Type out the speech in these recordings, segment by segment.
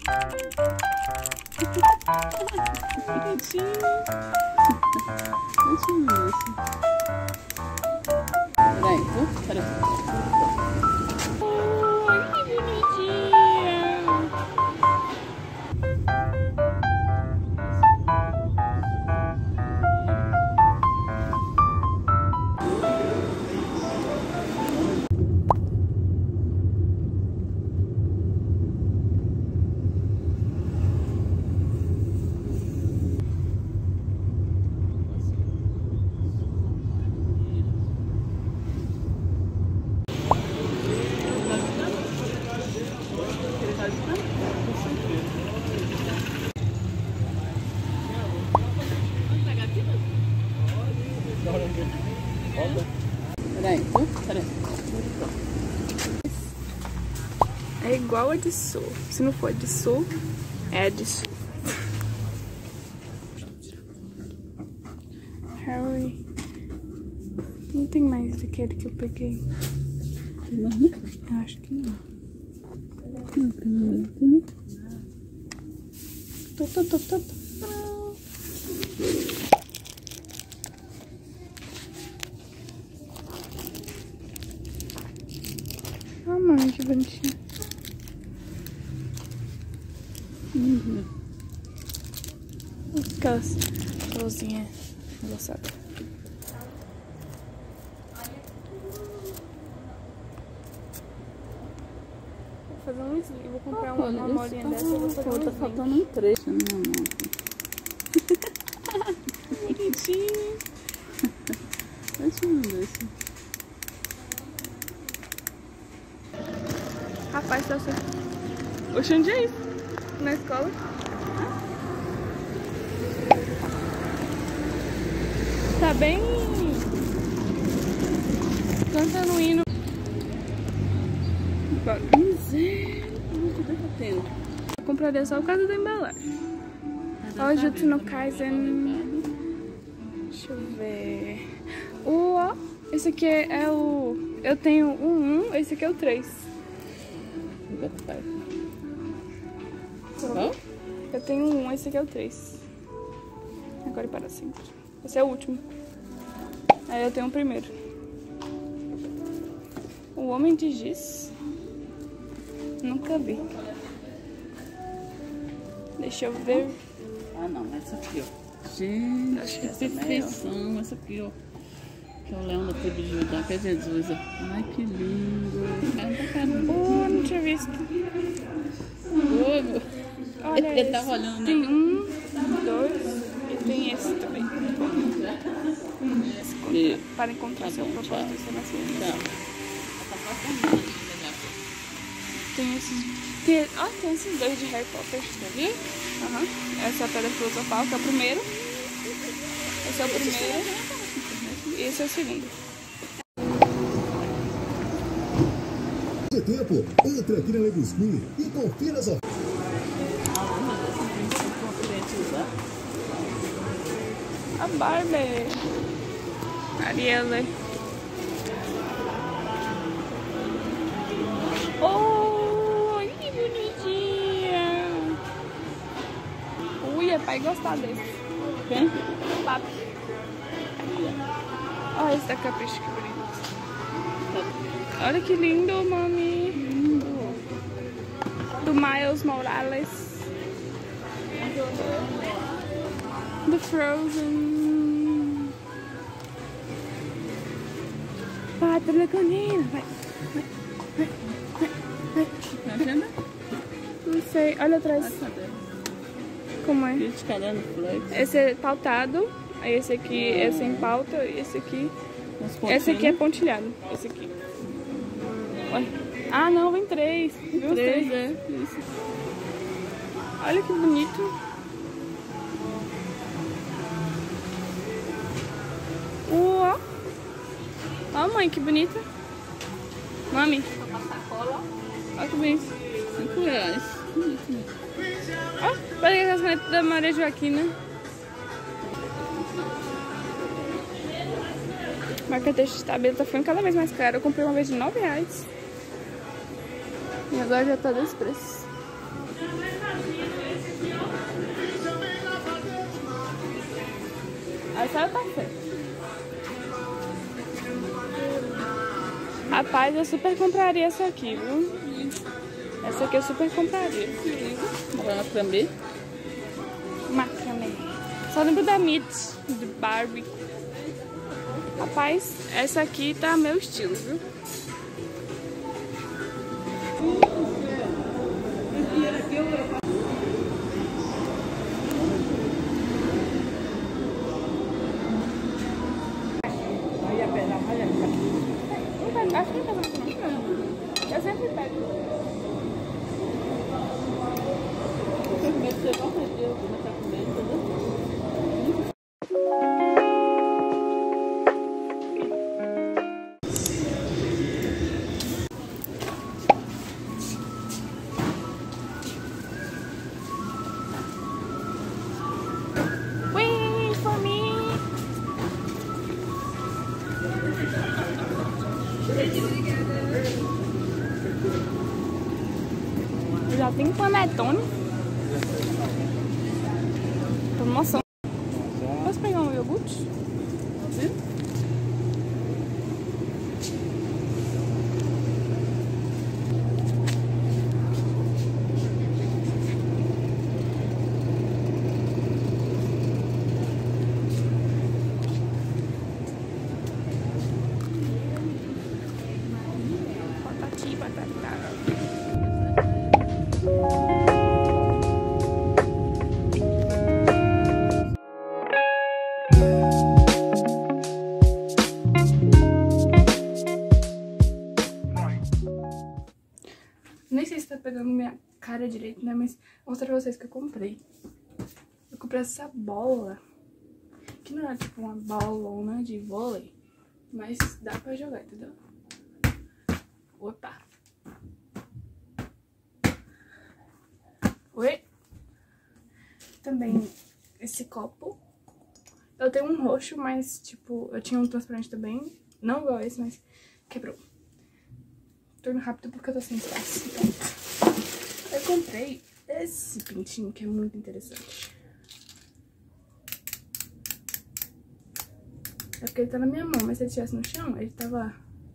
Bonitinho. Bonitinho esse. Peraí, peraí. Ai, que bonitinha. Peraí, peraí. É igual a de sul. Se não for de sul, é a de sul. Harry. Não tem mais daquele que eu peguei. Não, Eu acho que não. Ah, mãe, que bonitinho. Aquelas luzinhas engraçadas. Vou fazer um sling. Vou comprar uma bolinha dessa e vou fazer um tá sling. faltando um trecho na minha mão. Bonitinho. Bonitinho desse. Rapaz, tá certo. Oxe, onde é isso? Na escola? Tá bem cantando um hino. Eu compraria só por causa da embalagem. Ó, Jutsu no Kaisen. Deixa eu ver. Ó, esse aqui é o... Eu tenho um, esse aqui é o 3. Eu tenho um, esse aqui é o 3. Agora e para sempre. Esse é o último. Aí eu tenho o primeiro. O Homem de Giz. Nunca vi. Deixa eu ver. Ah, não, essa aqui, ó. Gente, Acho que que essa é perfeição. Essa aqui, ó. Que é o leão da tribo de Judá, que é Jesus, ó. Ai, que lindo. Não tinha visto. Olha Ele esse. tava olhando, né? Tem 1, 2 e tem esse também. E... Para encontrar seu propósito de ser nascido. Tchau. Tem esses... tem esses dois de Harry Potter. Já viu? Aham. Essa é a Pedra Filosofal, que é o primeiro. Esse é o primeiro. E esse é o segundo. De tempo, entre aqui na Legos Mini e confira as ofertas. A Barbie. Ariela. Oh, que bonitinha. Ui, é pai gostar desse. Quem? Papi. Olha esse da Capricho, que bonito. Olha que lindo, mami. Do Miles Morales. Do Frozen. Vai, Dragonina. Vai. Não sei. Olha atrás. Como é? Esse é pautado. Aí esse aqui é sem pauta. E esse aqui... Esse aqui é pontilhado. Esse aqui. Ué. Ah, não. Vem 3. Viu? 3, é. Isso. Olha que bonito. Ó. Ó, mãe, que bonita. Mami. Olha que bonito. R$5. Ó, parece as canetas da Maria Joaquina. Marca-texto de tabela tá ficando cada vez mais caro. Eu comprei uma vez de R$9. E agora já tá desse preço. só o café. Rapaz, eu super compraria essa aqui, viu? Essa aqui eu super compraria. Macramê. Macramê. Só lembro da Meat, de Barbie. Rapaz, essa aqui tá meu estilo, viu? Acho que não tá muito. Eu sempre pego. Você não perdeu, começar a comer, entendeu? Wait for me! Já tem panetone. Promoção. Posso pegar um iogurte? Patati, batata. Nem sei se tá pegando minha cara direito, né? Mas vou mostrar pra vocês que eu comprei. Eu comprei essa bola. Que não é tipo uma bolona de vôlei. Mas dá pra jogar, entendeu? Opa! Oi! Também esse copo. Eu tenho um roxo, mas tipo, eu tinha um transparente também. Não igual esse, mas quebrou. Tô indo rápido porque eu tô sem espaço. Então, eu comprei esse pintinho que é muito interessante. É porque ele tá na minha mão, mas se ele estivesse no chão, ele tava...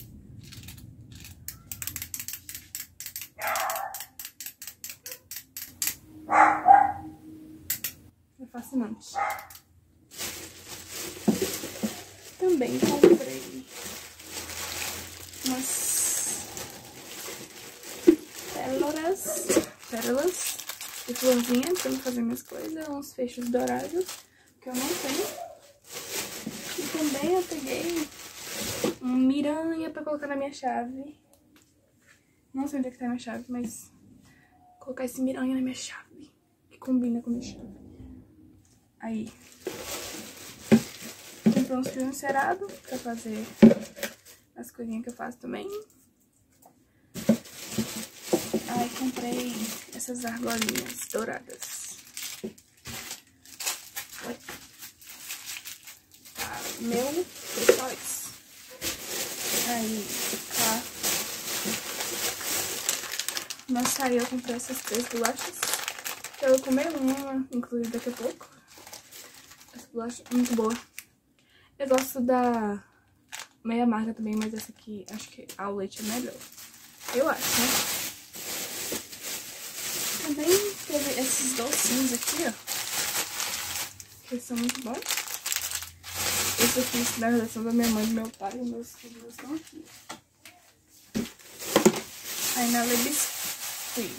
É fascinante. Também comprei umas pérolas de florzinha pra eu fazer minhas coisas, uns fechos dourados que eu não tenho. E também eu peguei um miranha pra colocar na minha chave. Não sei onde é que tá a minha chave, mas vou colocar esse miranha na minha chave, que combina com a minha chave. Aí, comprei uns fios encerados pra fazer as coisinhas que eu faço também. Aí comprei essas argolinhas douradas. Oi. Meu pessoais. Aí, tá. No açaí eu comprei essas 3 bolachas. Que eu vou comer uma, inclusive daqui a pouco. Essa bolacha é muito boa. Eu gosto da meia amarga também, mas essa aqui, acho que ao leite é melhor. Eu acho, né? Também teve esses docinhos aqui, ó. Que são muito bons. Esse aqui, na verdade, são da minha mãe e do meu pai. E meus filhos estão aqui. Aí na Lebiscuit.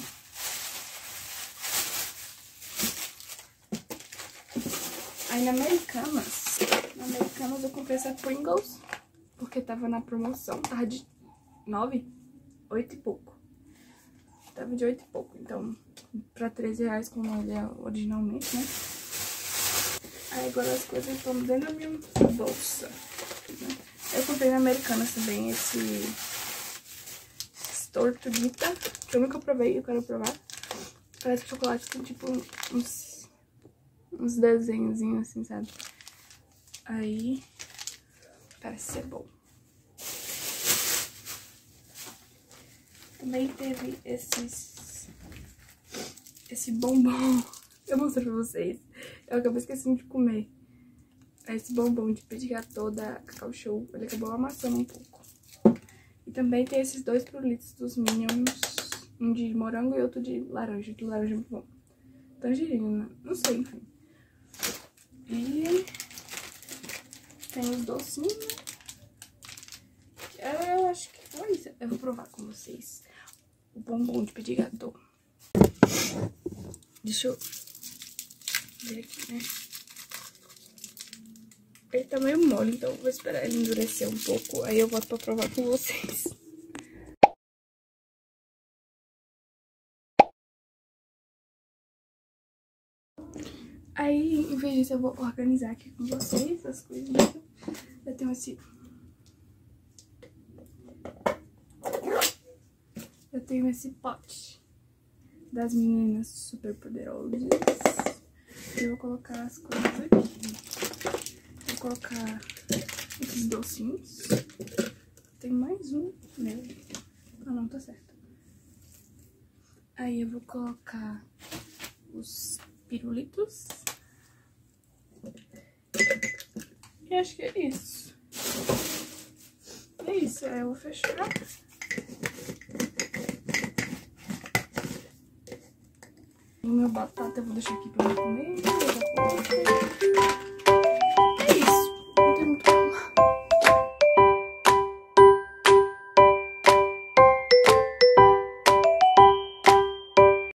Aí na Americanas eu comprei essa Pringles, porque tava na promoção, tava de 9, 8 e pouco. Tava de 8 e pouco, então pra 13 reais como ele é originalmente, né? Aí agora as coisas estão dentro da minha bolsa, né? Eu comprei na Americanas também esse Tortuguita, que eu nunca provei e eu quero provar. Parece que o chocolate tem tipo uns desenhozinhos assim, sabe? Aí, parece ser bom. Também teve esse bombom. Eu mostrei pra vocês. Eu acabei esquecendo de comer. esse bombom de petit gâteau da Cacau Show. Ele acabou amassando um pouco. E também tem esses 2 pirulitos dos Minions. Um de morango e outro de laranja. De laranja é muito bom. Tangerina, não sei, enfim. E tem os docinhos. Eu acho que foi isso. Eu vou provar com vocês o bombom de petit gâteau. Deixa eu ver aqui, né? Ele tá meio mole, então eu vou esperar ele endurecer um pouco. Aí eu volto pra provar com vocês. Aí, em vez disso, eu vou organizar aqui com vocês as coisinhas. Eu tenho esse... pote das meninas super poderosas. Eu vou colocar as coisas aqui. Vou colocar esses docinhos. Tem mais um, meu. Ah, não, tá certo. Aí eu vou colocar os pirulitos. E acho que é isso. É isso, aí eu vou fechar. O meu batata eu vou deixar aqui pra eu comer.